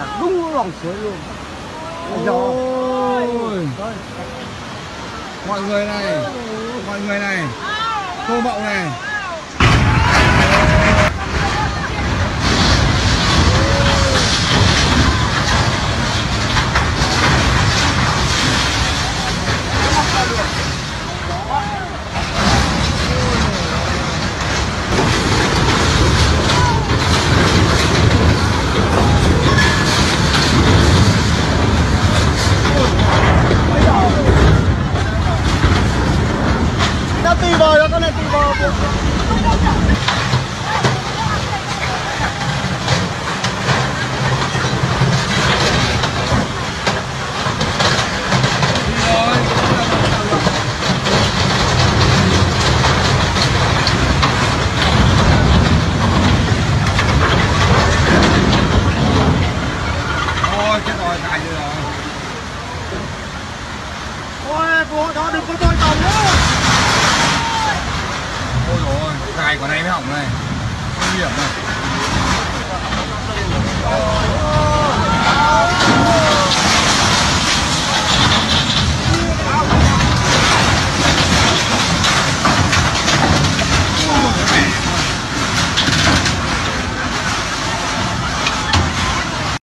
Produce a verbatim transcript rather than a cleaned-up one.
là đúng lòng suối luôn. Ôi. Mọi người này, mọi người này, cô Mậu này. Nó tì bò đó, con này tì bò. Ôi chết rồi, cài rồi. Ôi, bố đó đừng có tôi tàu nữa. Ôi rồi, cài của này mới hỏng này. Nguy hiểm này.